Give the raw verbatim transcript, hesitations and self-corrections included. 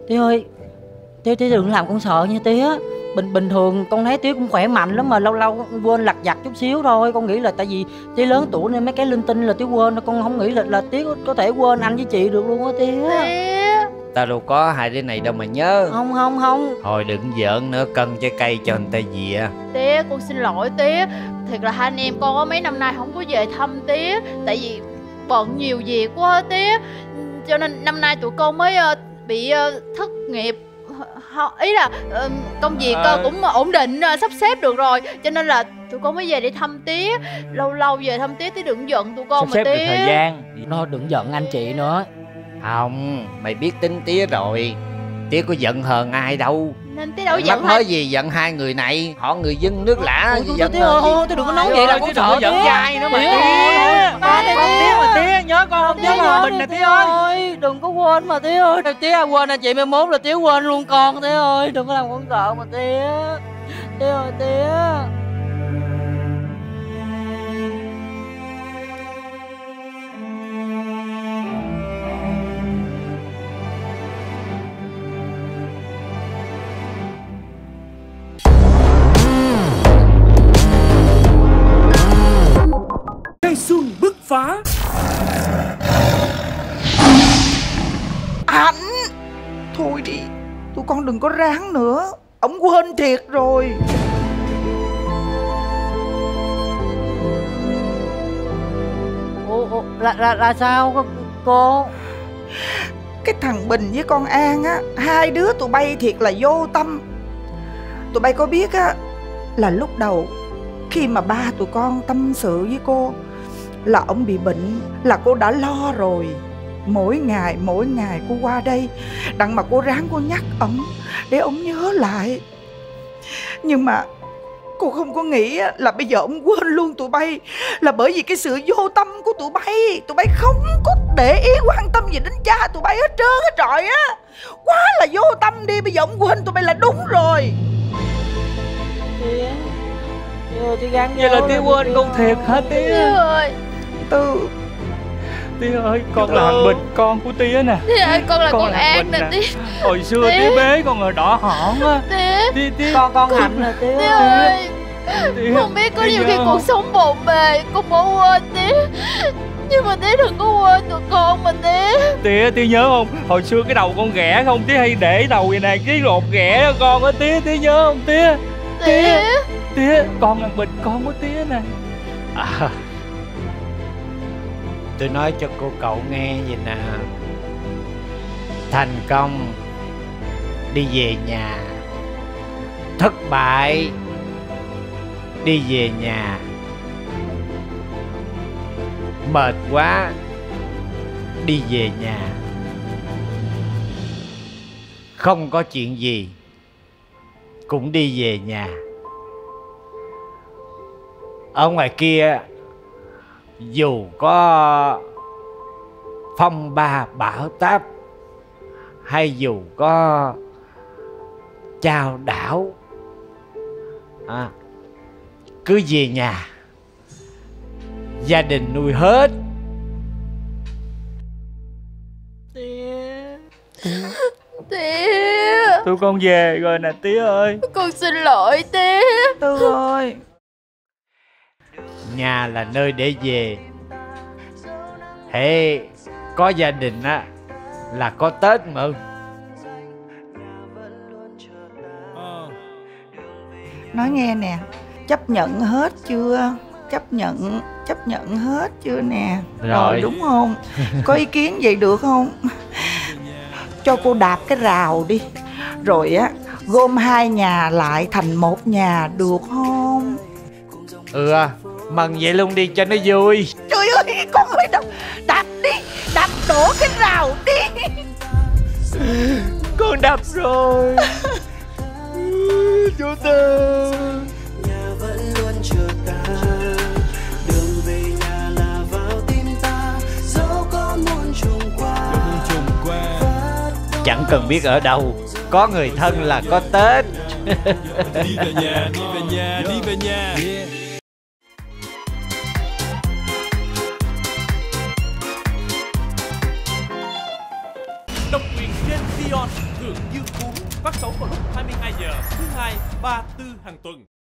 Tía ơi, Tía Tía đừng làm con sợ nha Tía. Bình bình thường con thấy Tía cũng khỏe mạnh lắm mà lâu lâu quên lặt vặt chút xíu thôi. Con nghĩ là tại vì Tía lớn tuổi nên mấy cái linh tinh là Tía quên. Con không nghĩ là là Tía có, có thể quên anh với chị được luôn á Tía. Tía. Tao đâu có hai đứa này đâu mà nhớ. Không không không. Thôi đừng giỡn nữa, cân trái cây cho người ta dìa. Tía, con xin lỗi Tía. Thiệt là hai anh em con có mấy năm nay không có về thăm Tía. Tại vì bận nhiều việc quá Tía. Cho nên năm nay tụi con mới uh, bị uh, thất nghiệp. Ý là uh, công việc uh, cũng ổn định, uh, sắp xếp được rồi. Cho nên là tụi con mới về để thăm Tía. Lâu lâu về thăm Tía, Tía đừng giận tụi con sắp mà xếp Tía. được thời gian. Nó đừng giận anh chị nữa. Không, mày biết tính Tía rồi. Tía có giận hờn ai đâu. Nên Tía đâu Mắc giận nói hai... gì giận hai người này. Họ người dân nước lã. Ủa, giận Tía hờn gì. ơi, Tía đừng có nói vậy là con sợ giận Tía. dai nữa mà Tía Tía. ơi, Ba Tía con Tía mà Tía, nhớ con không nhớ mà mình nè Tía ơi. Đừng có quên mà Tía ơi. Tía quên anh chị mai mốt là Tía quên luôn con Tía ơi. Đừng có làm con sợ mà Tía. Tía ơi Tía. Cây xuân bứt phá. Anh thôi đi, tụi con đừng có ráng nữa. Ổng quên thiệt rồi. Ủa, ủa là, là, là sao cô? Cái thằng Bình với con An á, hai đứa tụi bay thiệt là vô tâm. Tụi bay có biết á, là lúc đầu khi mà ba tụi con tâm sự với cô là ổng bị bệnh, là cô đã lo rồi. Mỗi ngày mỗi ngày cô qua đây đặng mà cô ráng cô nhắc ổng để ổng nhớ lại. Nhưng mà cô không có nghĩ là bây giờ ổng quên luôn tụi bay là bởi vì cái sự vô tâm của tụi bay. Tụi bay không có để ý quan tâm gì đến cha tụi bay hết trơn hết trọi á. Quá là vô tâm đi, bây giờ ổng quên tụi bay là đúng rồi. Tía, Tía ơi, Tía gắng Vậy là Tía quên con thiệt hả Tía? Tía ơi. Tư Tía ơi, con là thằng Bình, con của Tía nè. Tía ơi, con là con, con là An nè Tía. Hồi xưa Tía. Tía bế con rồi đỏ hỏn á. Tía. Tía, Tía. Con con Hạnh nè Tía. Tía ơi. Tía. Không biết có Tía nhiều nhớ khi không? cuộc sống bộn bề, con bỏ quên Tía. Nhưng mà Tía đừng có quên tụi con mà Tía. Tía, Tía nhớ không? Hồi xưa cái đầu con ghẻ không, Tía hay để đầu vậy nè, cái lột ghẻ cho con á Tía, Tía nhớ không Tía? Tía. Tía, con là Bình, con của Tía nè. À, tôi nói cho cô cậu nghe vậy nè. Thành công đi về nhà, thất bại đi về nhà, mệt quá đi về nhà, không có chuyện gì cũng đi về nhà. Ở ngoài kia dù có phong ba bão táp hay dù có chao đảo, à, cứ về nhà, gia đình nuôi hết. Tía. Tía. Tụi con về rồi nè Tía ơi. Con xin lỗi Tía. Tư ơi. Nhà là nơi để về. Hễ có gia đình á là có Tết mừng. Nói nghe nè, chấp nhận hết chưa? Chấp nhận, chấp nhận hết chưa nè? Rồi, rồi đúng không? Có ý kiến vậy được không? Cho cô đạp cái rào đi, rồi á gom hai nhà lại thành một nhà được không? Ừ, mừng vậy luôn đi cho nó vui. Trời ơi, con ơi, đạp, đạp đi, đạp đổ cái rào đi. Con đập rồi. Chú Tư. Nhà vẫn luôn chờ ta, đường về nhà là vào tim ta, dẫu có muôn trùng qua. Chẳng cần biết ở đâu, có người thân là có Tết. Đi về nhà, đi về nhà, đi về nhà. Độc quyền trên Vion. trường Dương Cuốn phát sóng vào lúc hai mươi hai giờ thứ hai, ba, tư hàng tuần.